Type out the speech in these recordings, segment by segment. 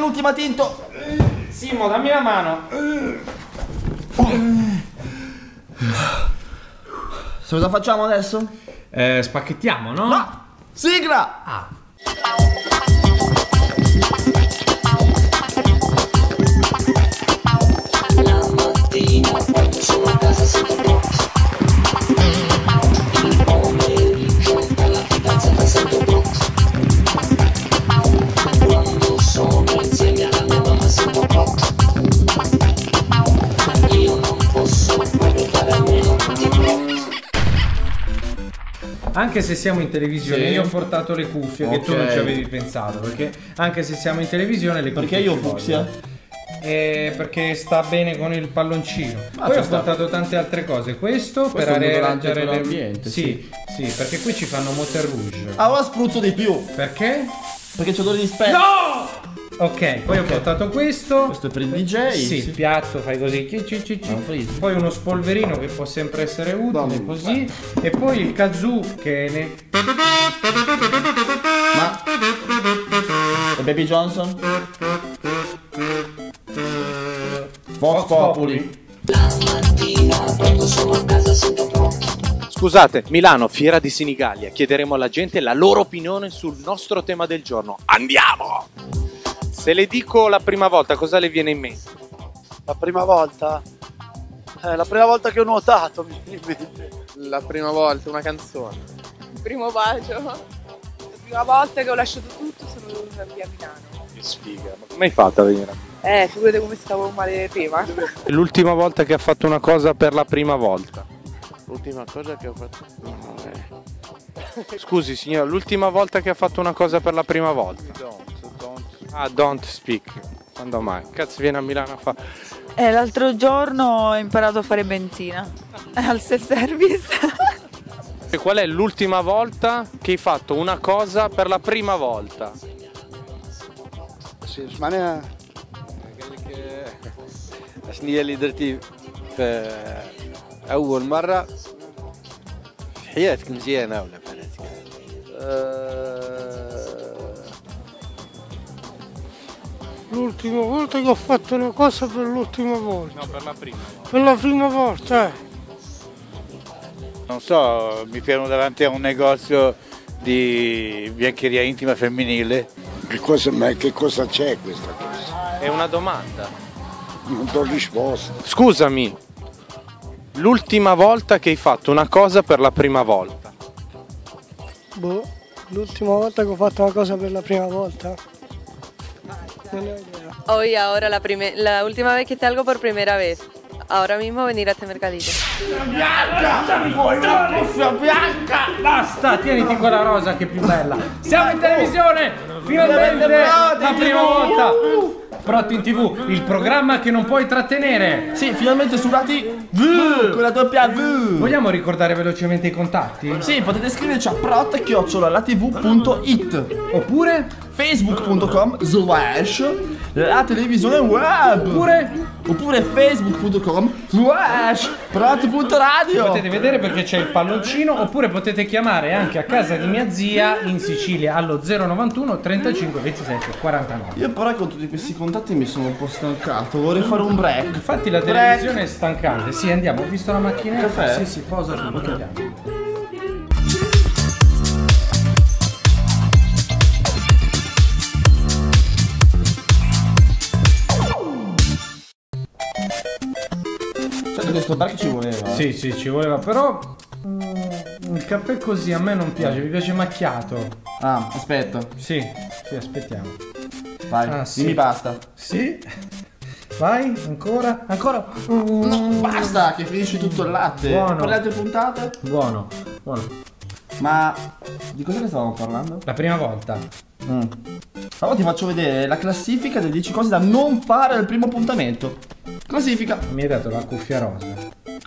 l'ultima tinto. Simo, dammi la mano. Cosa facciamo adesso? Spacchettiamo, no? No! Sigla! Ah. La mattina quando sono a casa sento pronto. Il pomeriggio con la fidanzata sento pronto. Quando sono insieme alla mia mamma sento pronto. Io non posso proprio fare a meno di pronto. Anche se siamo in televisione, Sì. io ho portato le cuffie che tu non ci avevi pensato, perché anche se siamo in televisione le cuffie Perché io ci fucsia? vogliono. Perché sta bene con il palloncino. Poi ci ho sta. portato tante altre cose. Questo per è un areare odorante per l'ambiente, Sì, sì, perché qui ci fanno Motel Rouge. Ah, ora spruzzo di più. Perché? Perché c'è odore di spezzo. No! Ok, poi ho portato questo. Questo è per il DJ. Sì, il piatto, fai così. un freezer. Poi uno spolverino che può sempre essere utile, così. E poi il kazoo che ne... Ma... E Baby Johnson? Vox Populi. La mattina quando sono a casa sento pronto. Scusate, Milano, Fiera di Senigallia. Chiederemo alla gente la loro opinione sul nostro tema del giorno. Andiamo! Se le dico la prima volta, cosa le viene in mente? La prima volta? La prima volta che ho nuotato mi viene in mente. La prima volta, una canzone. Il primo bacio. La prima volta che ho lasciato tutto sono venuta via a Milano. Che sfiga, ma come hai fatto a venire a Milano? Figurate come stavo male prima. L'ultima volta che ha fatto una cosa per la prima volta. L'ultima cosa che ho fatto. Scusi signora, l'ultima volta che ha fatto una cosa per la prima volta. Ah, don't speak. Quando mai? Cazzo viene a Milano a fare. L'altro giorno ho imparato a fare benzina al self-service. E qual è l'ultima volta che hai fatto una cosa per la prima volta? اسمعني قال لك شنو هي اللي درتي في اول مره في حياتك مزيانه ولا في حياتك؟ L'ultima volta che ho fatto una cosa per l'ultima volta. No, per la prima volta. Per la prima volta, Non so, mi fermo davanti a un negozio di biancheria intima femminile. che cosa c'è questa cosa? È una domanda. Non do risposta. Scusami, l'ultima volta che hai fatto una cosa per la prima volta? Boh, l'ultima volta che ho fatto una cosa per la prima volta. Non ne ho idea. Hoy, ahora, la última vez que hice algo por primera vez. Ahora mismo venir a este mercadito. Basta, tieniti quella rosa che è più bella. Siamo in televisione! Finalmente la prima volta! Prot in TV, il programma che non puoi trattenere. Sì, finalmente su Rati V, con la doppia V. Vogliamo ricordare velocemente i contatti? Sì, potete scriverci a prot@latv.it Oppure? facebook.com/ la televisione web. Oppure facebook.com/ prot.radio. Potete vedere perché c'è il palloncino. Oppure potete chiamare anche a casa di mia zia in Sicilia allo 091 35 27 49. Io però con tutti questi contatti mi sono un po' stancato, vorrei fare un break. Infatti la televisione è stancante. Sì, andiamo, ho visto la macchinetta. Caffè? Sì, posa tutto, andiamo. Certo, questo break ci voleva. Sì, ci voleva, però il caffè così a me non piace, mi piace macchiato. Ah, aspetta. Sì, aspettiamo. Vai, Ah, sì. dimmi basta. Sì? Vai, ancora? Ancora? No, basta, che finisci tutto il latte. Buono. Per le altre puntate? Buono. Ma di cosa ne stavamo parlando? La prima volta. Allora ti faccio vedere la classifica delle 10 cose da non fare al primo appuntamento. Classifica. Mi hai dato la cuffia rosa.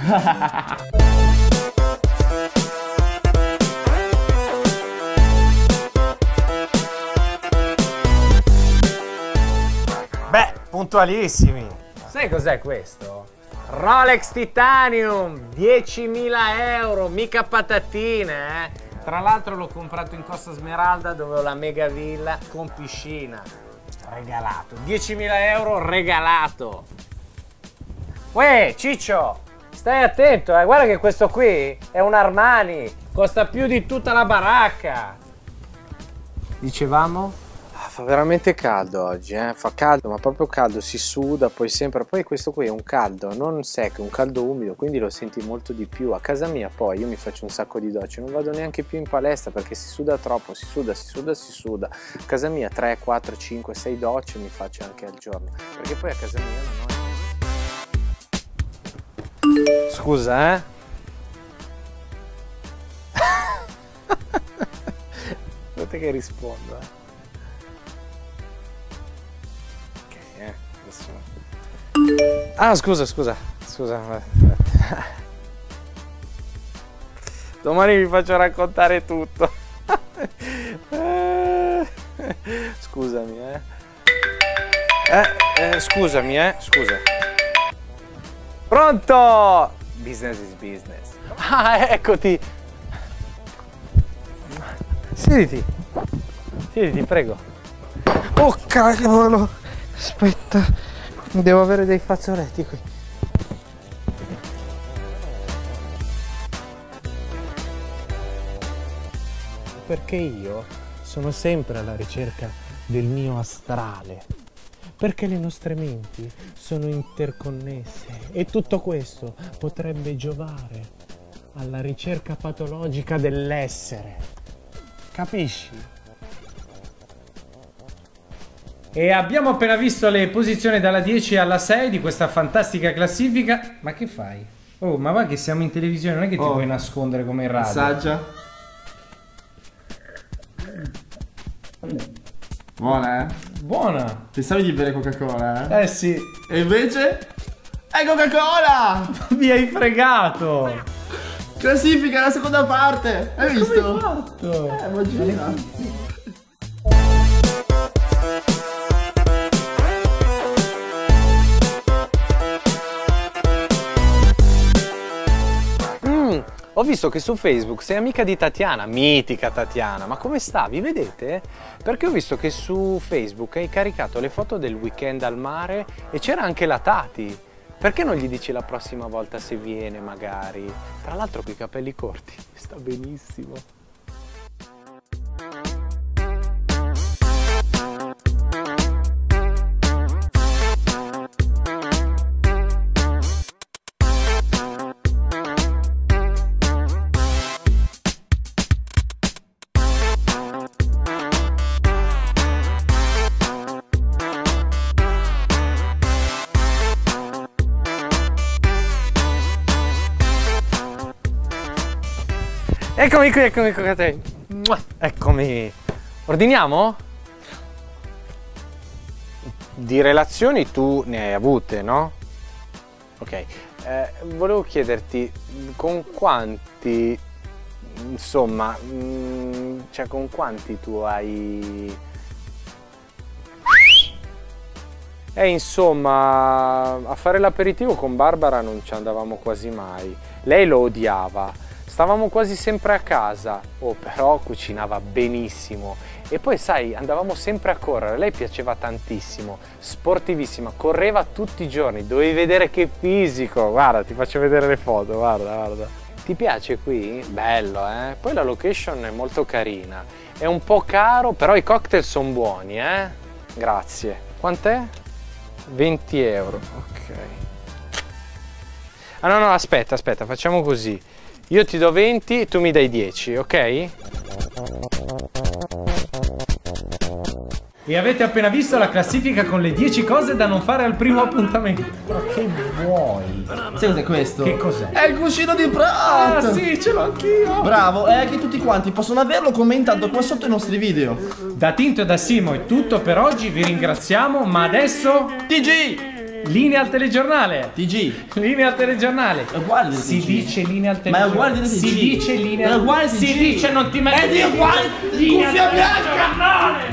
Beh, puntualissimi. Sai cos'è questo? Rolex Titanium, 10.000 euro, mica patatine, eh? Tra l'altro l'ho comprato in Costa Smeralda dove ho la mega villa con piscina. regalato. 10.000 euro regalato. Uè, Ciccio, stai attento, guarda che questo qui è un Armani, costa più di tutta la baracca. Dicevamo? Fa veramente caldo oggi, fa caldo, ma proprio caldo, si suda poi sempre. Poi questo qui è un caldo non secco, è un caldo umido, quindi lo senti molto di più. A casa mia poi io mi faccio un sacco di docce, non vado neanche più in palestra perché si suda troppo, si suda. A casa mia 3, 4, 5, 6 docce mi faccio anche al giorno, perché poi a casa mia non ho... Scusa, Guardate che rispondo, Ah, scusa. Domani vi faccio raccontare tutto. Scusami, scusa. Pronto? Business is business. Ah, eccoti. Siediti, prego. Oh, cavolo. Aspetta, devo avere dei fazzoletti qui. Perché io sono sempre alla ricerca del mio astrale. Perché le nostre menti sono interconnesse e tutto questo potrebbe giovare alla ricerca patologica dell'essere. Capisci? E abbiamo appena visto le posizioni dalla 10 alla 6 di questa fantastica classifica. Ma che fai? Oh, ma va che siamo in televisione, non è che ti puoi nascondere come in radio. Assaggia. Buona, Buona. Pensavi di bere Coca-Cola, Eh sì. E invece? È Coca-Cola! Mi hai fregato. Classifica la seconda parte. Hai visto? Come hai fatto? Immagina. Ho visto che su Facebook sei amica di Tatiana, mitica Tatiana, ma come sta? Vi vedete? Perché ho visto che su Facebook hai caricato le foto del weekend al mare e c'era anche la Tati. Perché non gli dici la prossima volta se viene magari? Tra l'altro con i capelli corti, sta benissimo. Eccomi qui a te. Eccomi. Ordiniamo? Di relazioni tu ne hai avute, no? Ok. Volevo chiederti con quanti, insomma, cioè con quanti tu hai... insomma, a fare l'aperitivo con Barbara non ci andavamo quasi mai. Lei lo odiava. Stavamo quasi sempre a casa, però cucinava benissimo. E poi sai, andavamo sempre a correre, lei piaceva tantissimo, sportivissima, correva tutti i giorni, dovevi vedere che fisico. Guarda, ti faccio vedere le foto, guarda. Ti piace qui? Bello, eh? Poi la location è molto carina, è un po' caro, però i cocktail sono buoni, eh? Grazie. Quant'è? 20 euro, ok. Ah no, aspetta, facciamo così. Io ti do 20 e tu mi dai 10, ok? E avete appena visto la classifica con le 10 cose da non fare al primo appuntamento. Ma che vuoi? Sai cos'è questo? Che cos'è? È il cuscino di Pratt! Ah sì, ce l'ho anch'io! Bravo, e anche tutti quanti possono averlo commentando qua sotto i nostri video. Da Tinto e da Simo è tutto per oggi, vi ringraziamo, ma adesso... TG! Linea al telegiornale. TG. Linea al telegiornale. È uguale del Si TG. dice linea al Ma è telegiornale. uguale del TG. Si dice linea. È uguale del Si TG. dice non ti metti. È uguale. Cuffia bianca.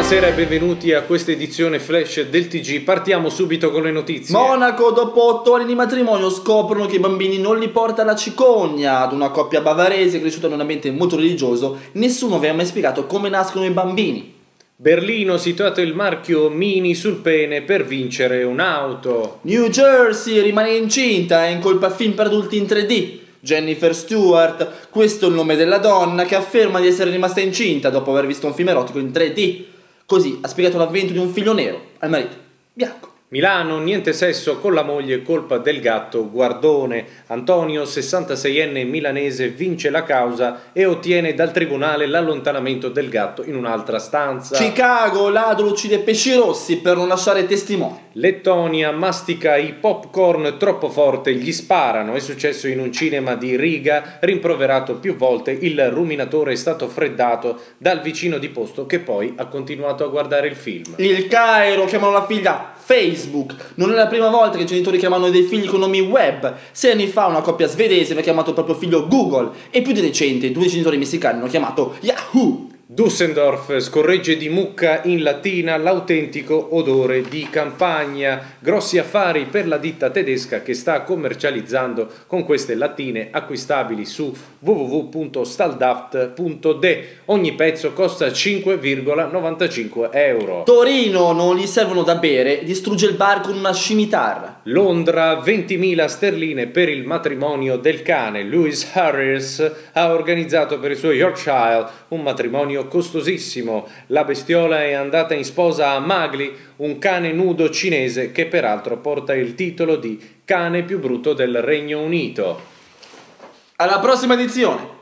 Buonasera e benvenuti a questa edizione flash del TG. Partiamo subito con le notizie. Monaco, dopo 8 anni di matrimonio, scoprono che i bambini non li porta la cicogna. Ad una coppia bavarese cresciuta in un ambiente molto religioso, nessuno aveva mai spiegato come nascono i bambini. Berlino, situato il marchio Mini sul pene per vincere un'auto. New Jersey rimane incinta, è in colpa a film per adulti in 3D. Jennifer Stewart, questo è il nome della donna che afferma di essere rimasta incinta dopo aver visto un film erotico in 3D. Così ha spiegato l'avvento di un figlio nero al marito bianco. Milano, niente sesso con la moglie, colpa del gatto Guardone. Antonio, 66enne milanese, vince la causa e ottiene dal tribunale l'allontanamento del gatto in un'altra stanza. Chicago, ladro uccide pesci rossi per non lasciare testimoni. Lettonia, mastica i popcorn troppo forte, gli sparano. È successo in un cinema di Riga, rimproverato più volte, il ruminatore è stato freddato dal vicino di posto che poi ha continuato a guardare il film. Il Cairo, chiamano la figlia Facebook. Non è la prima volta che i genitori chiamano dei figli con nomi web. 6 anni fa una coppia svedese aveva chiamato il proprio figlio Google e più di recente 2 genitori messicani hanno chiamato Yahoo. Düsseldorf, scorregge di mucca in latina l'autentico odore di campagna. Grossi affari per la ditta tedesca che sta commercializzando con queste lattine acquistabili su www.staldaft.de. Ogni pezzo costa 5,95 euro. Torino, non gli servono da bere, distrugge il bar con una scimitarra. Londra, 20.000 sterline per il matrimonio del cane. Lewis Harris ha organizzato per il suo Yorkshire un matrimonio costosissimo. La bestiola è andata in sposa a Mowgli, un cane nudo cinese che peraltro porta il titolo di cane più brutto del Regno Unito. Alla prossima edizione!